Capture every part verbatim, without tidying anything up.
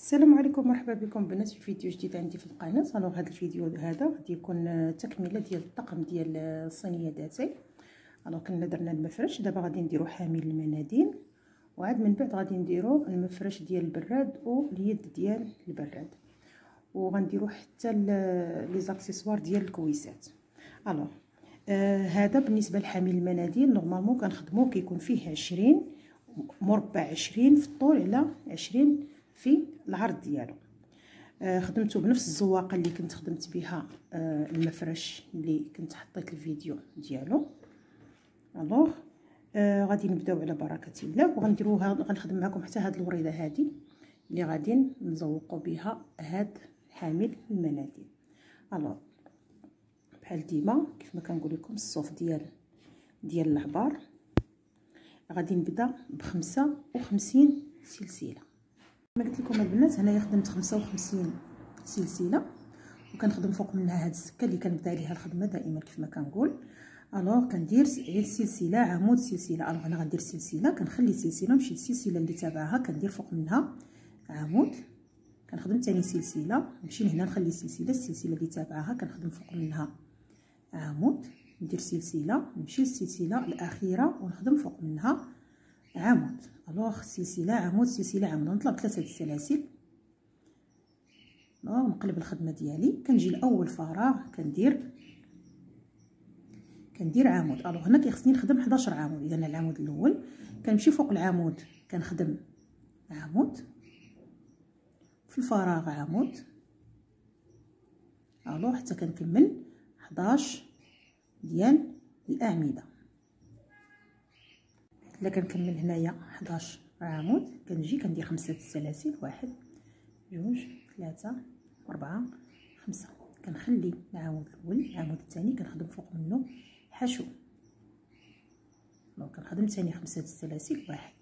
السلام عليكم، مرحبا بكم بنات في فيديو جديد عندي في القناه. الوغ هذا الفيديو هذا غادي يكون تكمله ديال الطقم ديال الصينيه داتاي. الوغ كنا درنا المفرش، دابا غادي نديرو حامل المناديل، وعاد من بعد غادي نديرو المفرش ديال البراد واليد ديال البراد، وغنديرو حتى لي زاكسيسوار ديال الكويسات. الوغ آه هذا بالنسبه لحامل المناديل. نورمالمون كنخدموه كيكون فيه عشرين مربع، عشرين في الطول على عشرين في العرض ديالو. آه خدمته بنفس الزواقه اللي كنت خدمت بها آه المفرش اللي كنت حطيت الفيديو ديالو. الوغ آه غادي نبداو على بركه الله، وغنديروها غنخدم معكم حتى هاد الوريده هادي اللي غادي نزوقوا بها هاد حامل المناديل. الوغ بحال ديما كيف ما كنقول لكم الصوف ديال ديال العبار غادي نبدا بخمسة وخمسين سلسله. كما قلت لكم البنات هنايا خدمت خمسة وخمسين سلسله، وكنخدم فوق منها هاد السكه اللي كنبدا عليها الخدمه دائما كيف ما كنقول. الوغ كندير غير سلسله عمود سلسله. الوغ انا غندير سلسله، كنخلي سلسله نمشي للسلسله اللي تابعها كندير فوق منها عمود، كنخدم ثاني سلسله نمشي لهنا نخلي سلسله، السلسله اللي تابعها كنخدم فوق منها عمود، ندير سلسله نمشي للسلسله الاخيره ونخدم فوق منها عمود. الوغ سلسله عمود سلسله عمود، نطلع ثلاثه د السلاسل. الوغ نقلب الخدمه ديالي، كنجي لاول فراغ كندير كندير عمود. الوغ هنا كيخصني نخدم حداش عمود. اذا العمود الاول كنمشي فوق العمود كنخدم عمود، في الفراغ عمود. الوغ حتى كنكمل حداش ديال الاعمده. الا كنكمل هنايا حداش عمود كنجي كندير خمسه السلاسل، واحد جوج ثلاثه أربعة خمسة. كنخلي العمود الاول، العمود الثاني كنخدم فوق منه حشو. دونك كنخدم ثاني خمسه السلاسل، واحد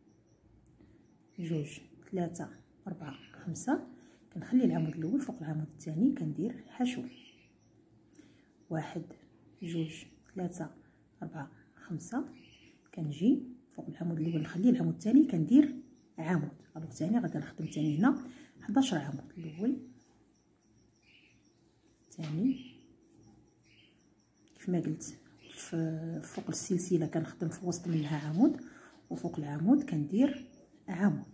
جوج ثلاثه أربعة خمسة. كنخلي العمود الاول فوق العمود الثاني كندير حشو، واحد جوج ثلاثه أربعة خمسة. كنجي فوق العمود الاول نخلي العمود الثاني كندير عمود. الوغ ثاني غادي نخدم ثاني هنا حداش عمود، الاول ثاني كيف ما قلت فوق السلسله كنخدم في وسط منها عمود، وفوق العمود كندير عمود.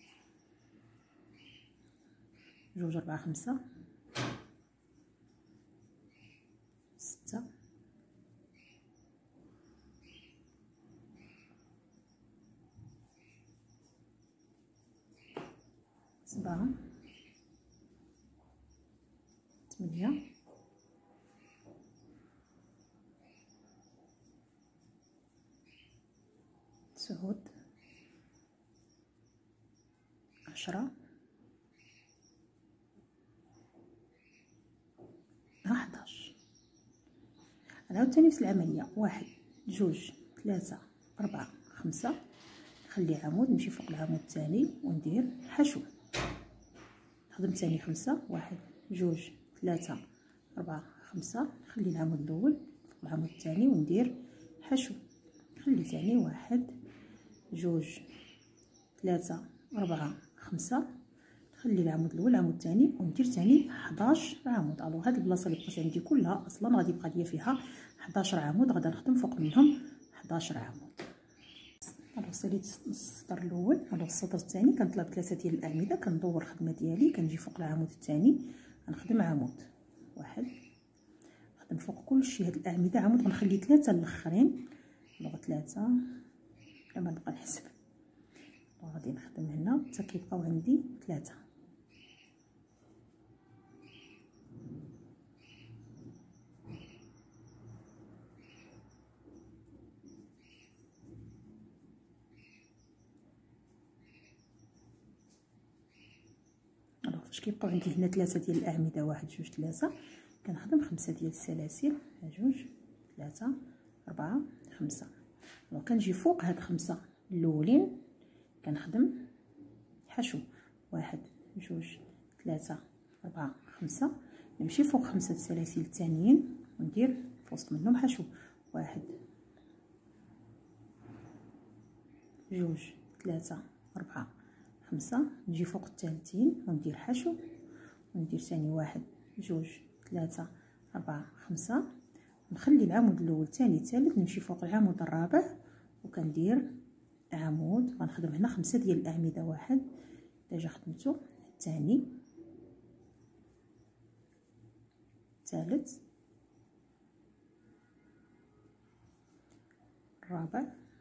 جوج أربعة خمسة ستة سبعة ثمانية تسعود عشرة أحداش. نعاود تاني نفس العملية، واحد جوج ثلاثة أربعة خمسة. نخلي عمود نمشي فوق العمود الثاني وندير حشو، نخدم ثاني خمسة، واحد جوج ثلاثة أربعة خمسة. نخلي العمود الأول فوق العمود الثاني وندير حشو، نخلي ثاني واحد جوج ثلاثة أربعة خمسة. نخلي العمود الأول العمود الثاني وندير ثاني حداش عمود. الوغ هاد البلاصة اللي بقات عندي كلها أصلا غادي يبقى ليا فيها حداش عمود، غادي نخدم فوق منهم حداش عمود. الوغ ساليت السطر الاول. الوغ السطر الثاني كنطلع بثلاثه ديال الاعمده، كندور الخدمه ديالي كنجي فوق العمود الثاني غنخدم عمود، واحد نخدم فوق كلشي هاد الاعمده عمود، غنخلي ثلاثه الاخرين. الوغ ثلاثه لما نبقى نحسب. غادي نخدم هنا حتى كيبقاو عندي ثلاثه. فاش كيبقاو عندي هنا ثلاثه ديال الاعمده، واحد جوج ثلاثه، كنخدم خمسه ديال السلاسل، جوج ثلاثه أربعة خمسة. دونك كنجي فوق هاد خمسه الاولين كنخدم حشو، واحد جوج ثلاثه أربعة خمسة. نمشي فوق خمسه السلاسل الثانيين وندير في وسط منهم حشو، واحد جوج ثلاثه أربعة خمسة. نجي فوق الثالثين وندير حشو وندير ثاني واحد جوج ثلاثة أربعة خمسة. نخلي العمود الاول ثاني ثالث نمشي فوق العمود الرابع وكندير عمود. غنخدم هنا خمسة ديال الاعمده. واحد ديجا خدمته، الثاني الثالث الرابع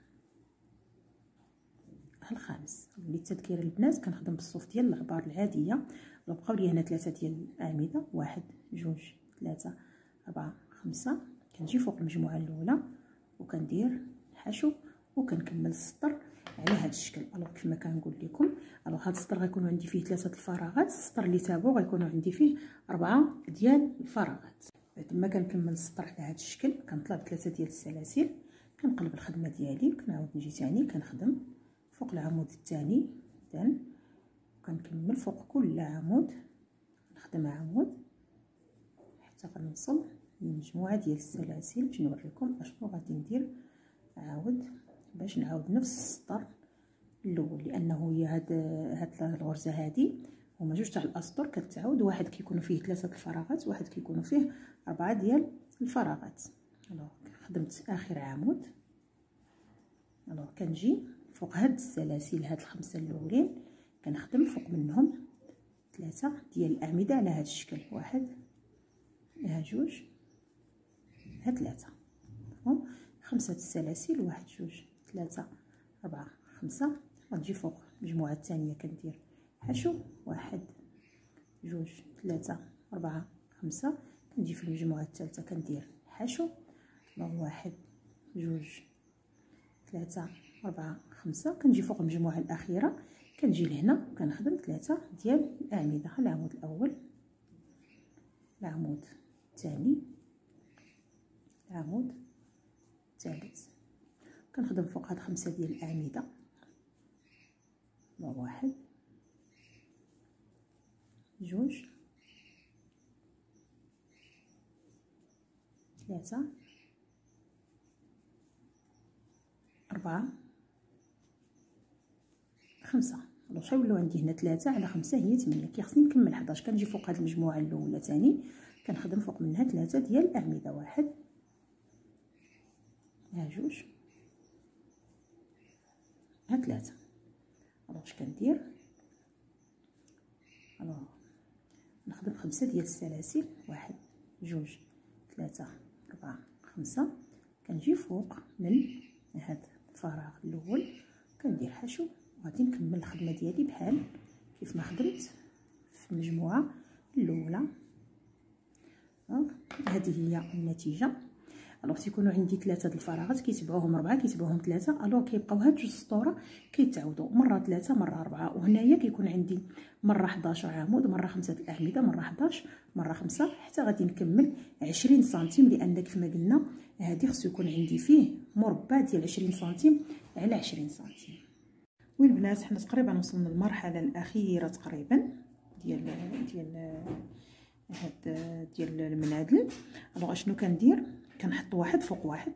الخامس. للتذكير البنات كنخدم بالصوف ديال الغبار العاديه. لو بقاو لي هنا ثلاثه ديال الاعمده، واحد جوج ثلاثة أربعة خمسة. كنجي فوق المجموعه الاولى وكندير حشو وكنكمل السطر على هذا الشكل. الوغ كما كنقول لكم، الوغ هذا السطر غيكون عندي فيه ثلاثه الفراغات، السطر اللي تابعو غيكونوا عندي فيه اربعه ديال الفراغات. بعد ما كنكمل السطر على هذا الشكل كنطلع بثلاثه ديال السلاسل، كنقلب الخدمه ديالي وكنعاود نجي ثاني كنخدم فوق العمود الثاني دان، وكنكمل فوق كل عمود نخدم عمود حتى غنوصل للمجموعه ديال السلاسل باش نوريكم اشنو غادي ندير عاود باش نعاود نفس السطر الاول. لانه هي هاد هاد الغرزه هادي هما جوج تاع الاسطر كتعاود، واحد كيكونوا فيه ثلاثه الفراغات واحد كيكونوا فيه اربعه ديال الفراغات. الوغ خدمت اخر عمود. الوغ كنجي فوق هاد السلاسل هاد الخمسه الاولين كنخدم فوق منهم ثلاثه ديال الاعمده على هاد الشكل. واحد ها جوج ها ثلاثه، خمسه السلاسل، واحد جوج ثلاثة أربعة خمسة. غنجي فوق المجموعة الثانية كندير حشو، واحد جوج ثلاثة أربعة خمسة. كنجي في المجموعة الثالثة كندير حشو، واحد جوج ثلاثة أربعة خمسة. كنجي فوق المجموعة الأخيرة كنجي لهنا وكنخدم ثلاثة ديال الأعمدة. العمود الأول، العمود الثاني، العمود الثالث. كنخدم فوق هاد خمسة ديال الاعمده. واحد جوج ثلاثة أربعة خمسة. الوغ شحال ولاو عندي هنا ثلاثة على خمسة هي ثمانية. كيخصني نكمل حداش. كنجي فوق هاد المجموعه الاولى ثاني كنخدم فوق منها ثلاثة ديال الاعمده. واحد ها جوج ها ثلاثة. الوغ اش كندير؟ الوغ نخدم خمسة ديال السلاسل. واحد جوج ثلاثة أربعة خمسة. كنجي فوق من هاد الفراغ الاول كندير حشو وغادي نكمل الخدمه ديالي بحال كيف ما خدمت في المجموعه الاولى. هذه هي النتيجه. الوغ تيكونوا عندي ثلاثه د الفراغات كيتبعوهم اربعه كيتبعوهم ثلاثه. الوغ كيبقاو هاد جوج سطوره كيتعاودوا مره ثلاثه مره اربعه. وهنايا كيكون عندي مره حداش عمود، مره خمسه الاعمده، مره حداش، مره خمسة، حتى غادي نكمل عشرين سنتيم. لان كما قلنا هادي خصو يكون عندي فيه مربع ديال عشرين سنتيم على عشرين سنتيم. والبنات حنا تقريبا وصلنا للمرحله الاخيره تقريبا ديال ديال هاد ديال المنادل. الوغ اشنو كندير؟ كنحط واحد فوق واحد،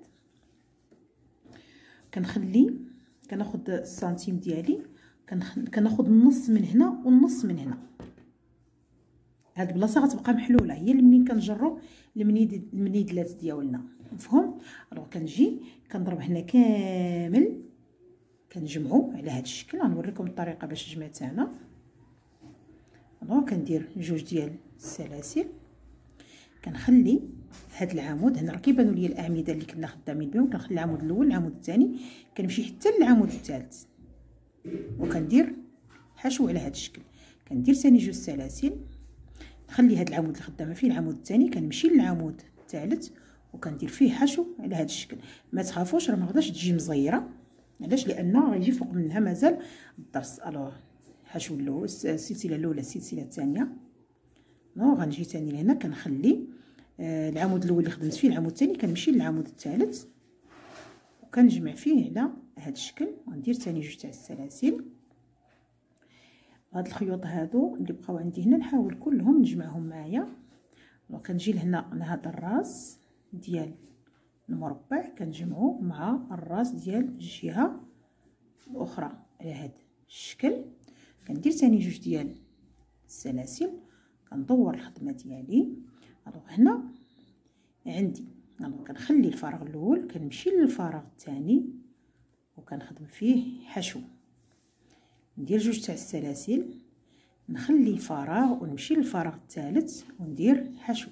كنخلي كناخد السنتيم ديالي كناخد النص من هنا والنص من هنا. هاد البلاصه غتبقى محلوله، هي اللي منين كنجرو المنيد المنيدلات ديالنا، مفهوم؟ الوغ كنجي كنضرب هنا كامل كنجمعو على هاد الشكل. غنوريكم الطريقه باش جمعت انا. الوغ كندير جوج ديال السلاسل، كنخلي هاد العمود هنا راه كيبانوا لي الاعمده اللي كنا خدامين بهم. كنخلي العمود الاول، العمود الثاني، كنمشي حتى للعمود الثالث وكندير حشو على هاد الشكل. كندير ثاني جوج سلاسل، نخلي هاد العمود اللي خدامه فيه العمود الثاني، كنمشي للعمود الثالث وكندير فيه حشو على هاد الشكل. ما تخافوش راه ما غاداش تجي مزيره، علاش؟ لان غيجي فوق منها مازال الضرس. الوغ حشو الاول، السلسله الاولى، السلسله الثانيه. نو غنجي ثاني لهنا كنخلي آه العمود الاول اللي خدمت فيه العمود الثاني، كنمشي للعمود الثالث وكنجمع فيه على هذا الشكل. وندير ثاني جوج تاع السلاسل. هاد الخيوط هادو اللي بقاو عندي هنا نحاول كلهم نجمعهم معايا. دونك كنجي لهنا لهذا الراس ديال المربع كنجمعو مع الراس ديال الجهه الاخرى على هذا الشكل. كندير ثاني جوج ديال السلاسل، كندور الخدمه ديالي. الوغ هنا عندي الوغ كنخلي الفراغ الاول، كنمشي للفراغ الثاني وكنخدم فيه حشو، ندير جوج تاع السلاسل، نخلي فراغ ونمشي للفراغ الثالث وندير حشو،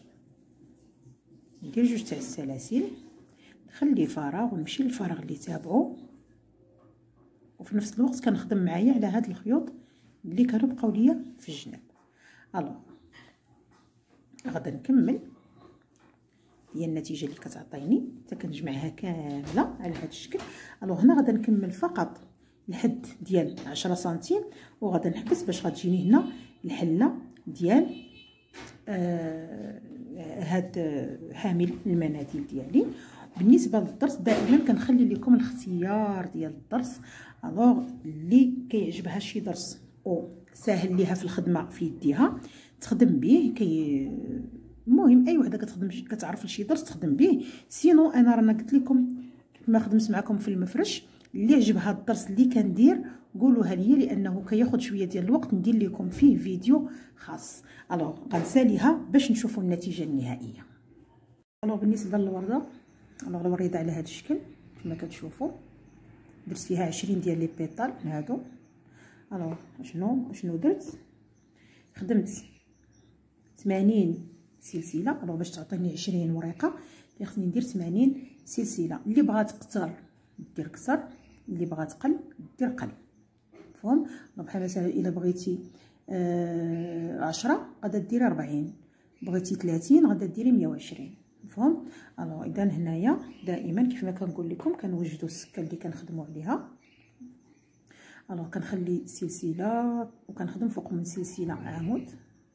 ندير جوج تاع السلاسل، نخلي فراغ ونمشي للفراغ اللي تابعو، وفي نفس الوقت كنخدم معايا على هاد الخيوط اللي كانوا بقاو ليا في الجناب. الوغ غادا نكمل هي النتيجه اللي كتعطيني حتى كنجمعها كامله على هذا الشكل. الوغ هنا غادا نكمل فقط الحد ديال عشرة سنتيم، وغادا نحبس باش غتجيني هنا الحله ديال آه هاد حامل المناديل ديالي. بالنسبه للضرس دائما كنخلي لكم الاختيار ديال الضرس. الوغ اللي كيعجبها شي ضرس او ساهل ليها في الخدمه في يديها تخدم به، كي المهم اي وحده كتخدم كتعرف شي ضرس تخدم به. سينو انا رانا قلت لكم كما خدمت معكم في المفرش، اللي عجبها الضرس اللي كندير قولوها لي، لانه كياخذ شويه ديال الوقت ندير لكم فيه فيديو خاص. الوغ غنساليها باش نشوفوا النتيجه النهائيه. الوغ بالنسبه للورده، الوغ الوريده على هذا الشكل كما كتشوفوا درت فيها عشرين ديال لي بيطال هادو. الوغ شنو شنو درت؟ خدمت ثمانين سلسله. الوغ باش تعطيني عشرين ورقه خصني ندير ثمانين سلسله. اللي بغات كثر دير كثر، اللي بغات قل دير قل، مفهوم؟ بحال مثلا الا بغيتي آه عشرة غادا ديري أربعين، بغيتي ثلاثين غادا ديري مية وعشرين، مفهوم؟ الوغ اذا هنايا دائما كيف ما كنقول لكم كنوجدوا السكه اللي كنخدموا عليها. الوغ كنخلي سلسله وكنخدم فوق من سلسله عمود،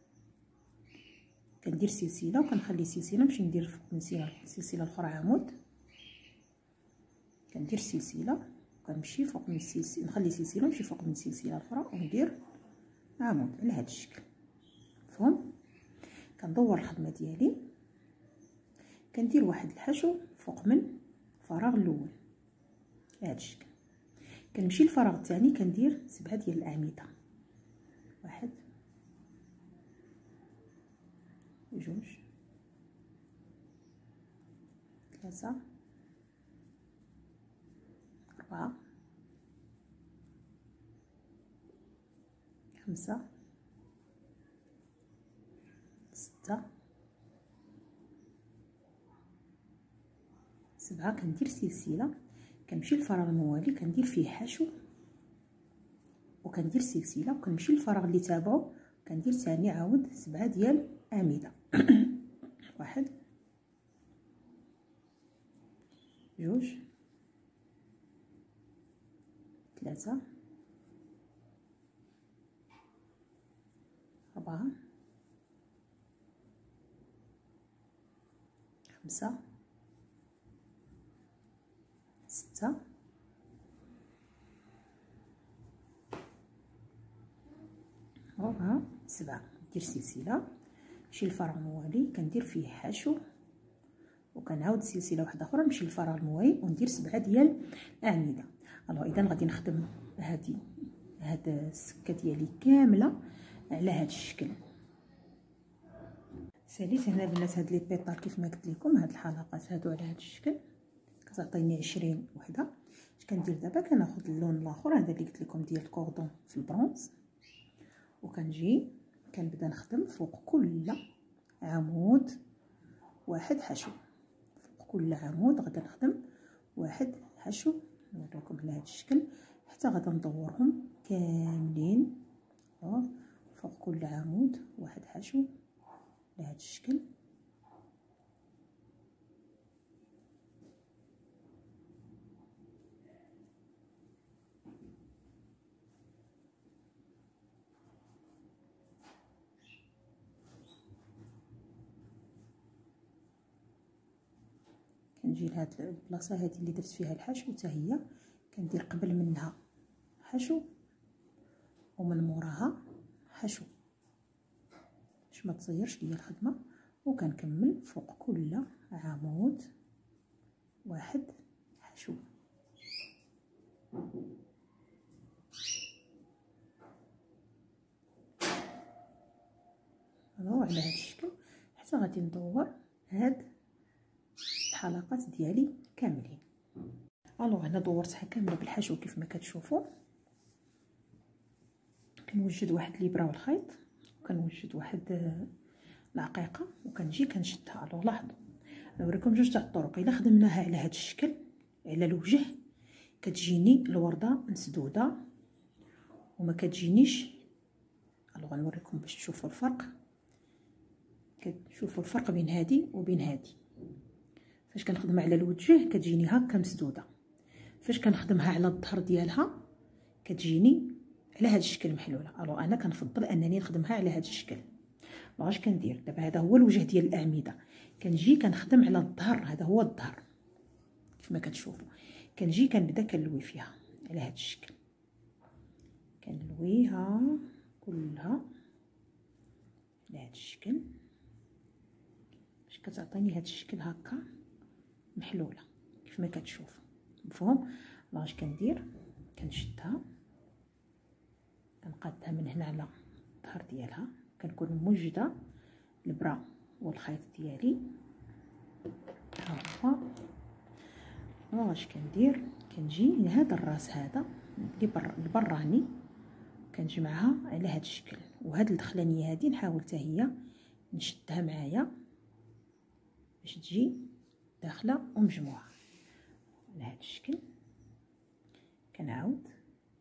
كندير سلسله وكنخلي سلسله نمشي ندير فوق من سلسله الاخرى عمود، كندير سلسله وكنمشي فوق من السلسله، نخلي سلسله نمشي فوق من السلسله الاخرى وندير عمود على هذا الشكل، مفهوم؟ كندور الخدمه ديالي، كندير واحد الحشو فوق من الفراغ الاول على هذا الشكل، كنمشي للفراغ الثاني كندير سبعه ديال الاعمده، واحد جوج ثلاثه أربعة خمسة ستة سبعة. كندير سلسلة، كنمشي للفراغ الموالي كندير فيه حشو وكندير سلسلة، وكنمشي للفراغ اللي تابعو كندير ثاني عاود سبعة ديال أعمدة. واحد جوج ثلاثة أربعة خمسة ستة ربعة سبعة. ندير سلسلة، نمشي للفراغ الموالي كندير فيه حشو وكنعاود سلسلة واحدة أخرى نمشي للفراغ الموالي وندير سبعة ديال الأعمدة. الوغ إذا غادي نخدم هادي هاد السكة ديالي كاملة على هاد الشكل. ساليت هنا البنات هاد لي بيطال كيف ما قلت لكم، هاد الحلقات هادو على هاد الشكل كتعطيني عشرين وحده. اش كندير دابا؟ كناخذ اللون الاخر هذا اللي قلت لكم ديال الكوردون في البرونز، وكنجي كنبدا نخدم فوق كل عمود واحد حشو، فوق كل عمود غادا نخدم واحد حشو. نوريكم على هذا الشكل حتى غادا ندورهم كاملين. فوق كل عمود واحد حشو على هذا الشكل. كنجي لهاد البلاصه هذه اللي درت فيها الحشو حتى هي كندير قبل منها حشو ومن موراها حشو باش ما تصيرش ليا الخدمه، وكنكمل فوق كل عمود واحد حشو. الوغ على هذا الشكل حتى غادي ندور هاد الحلقات ديالي كاملين. الوغ هنا دورتها كامله بالحشو كيف ما كتشوفوا. كنوجد واحد الابره والخيط وكنوجد واحد العقيقه وكنجي كنشدها. الوغ لاحظوا نوريكم جوج تاع الطرق. الا خدمناها على هذا الشكل على الوجه كتجيني الورده مسدوده وما كتجينيش. الوغ نوريكم باش تشوفوا الفرق. كتشوفوا الفرق بين هذه وبين هذه. فاش كنخدمها على الوجه كتجيني هكا مسدوده، فاش كنخدمها على الظهر ديالها كتجيني على هذا الشكل محلوله. الوغ انا كنفضل انني نخدمها على هذا الشكل. واش كندير دابا؟ هذا هو الوجه ديال الاعمده. كنجي كنخدم على الظهر، هذا هو الظهر كيف ما كتشوفوا. كنجي كنبدا كنلوي فيها على هذا الشكل، كنلويها كلها على هذا الشكل باش كتعطيني هذا الشكل هكا محلوله كيف ما كتشوفوا. مفهوم؟ واش كندير؟ كنشدها كنقادها من هنا على الظهر ديالها، كنكون موجده البرا والخيط ديالي. ها هو واش كندير؟ كنجي لهذا الراس هذا اللي بر البراني كنجمعها على هذا الشكل، وهاد الدخلانيه هذه نحاول حتى هي نشدها معايا باش تجي داخله ومجموعه على هذا الشكل. كنعاود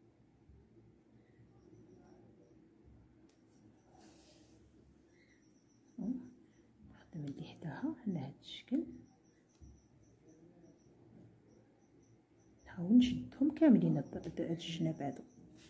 نخدم اللي حداها على هذا الشكل، نحاول نشدهم كاملين هاد الجناب هادو،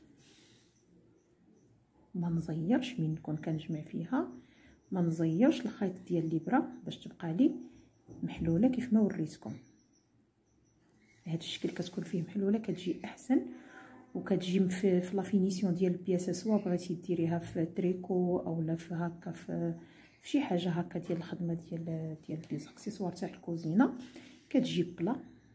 ما نزيرش من نكون كنجمع فيها، ما نزيرش الخيط ديال الابره باش تبقى لي محلوله كيف ما وريتكم. هاد الشكل كتكون فيه محلوله كتجي احسن وكتجي في في لا فينيسيون ديال البياسه، سواء بغيتي ديريها في تريكو اولا في هكا في في شي حاجه هكا ديال الخدمه ديال ديال لي زاكسيسوار تاع الكوزينه كتجي بلا.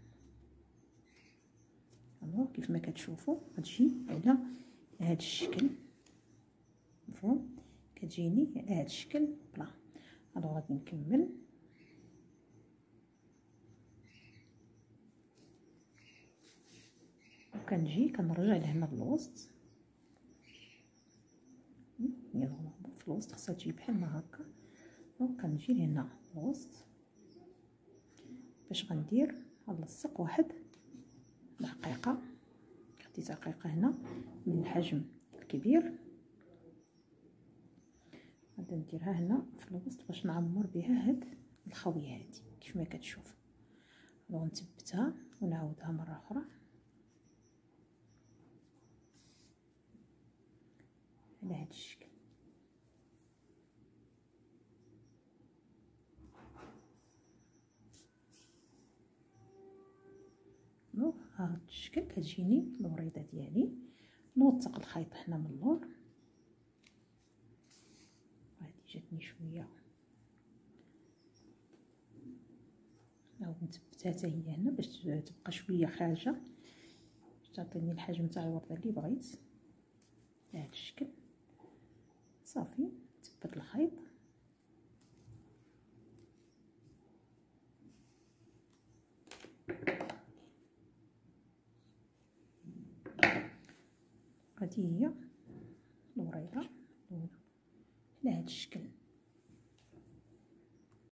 الوغ كيف ما كتشوفوا كتجي على هذا الشكل. مفهوم؟ كتجيني على هذا الشكل بلا. الوغ غادي نكمل. وكنجي كنرجع لهنا الوسط، يلا في الوسط خصها تجي بحال ما هكا. وكنجي لهنا الوسط باش غندير غنلصق واحد العقيقه. خديت عقيقه هنا من الحجم الكبير، غادي نديرها هنا في الوسط باش نعمر بها هاد الخويه هادي كيف ما كتشوف. ونثبتها ونعاودها مره اخرى على هذا الشكل. نو هذا الشكل كتجيني الوريده ديالي. نوثق الخيط هنا من اللور، وهذه جاتني شويه نعاود نثبتها حتى هي هنا باش تبقى شويه خارجه باش تعطيني الحجم تاع الورده اللي بغيت على هذا الشكل. صافي نثبت الخيط هذه هي الوريده على هذا الشكل.